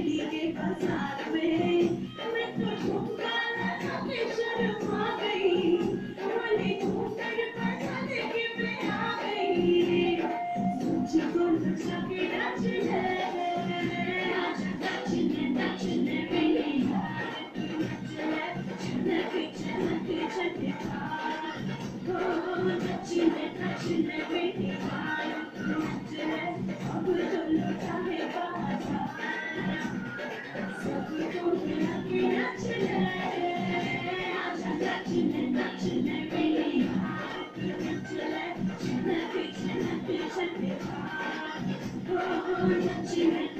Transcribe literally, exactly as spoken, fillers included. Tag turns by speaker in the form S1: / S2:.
S1: दिल्ली के बाजार में मैं तो ठुमका लगाते शर्मा गई, बोले घूंघट बजाने के मैं आ गई, मुझको नचा के नाचने, आजा नाचने नाचने मेरी यार, नचने नचने नचने नचने ओ नचने नचने मेरी यार, नचने अब तो लौटा है बाजार, सबको मिला के नचने, आजा नचने नचने मेरी यार, नचने नचने नचने ओ नचने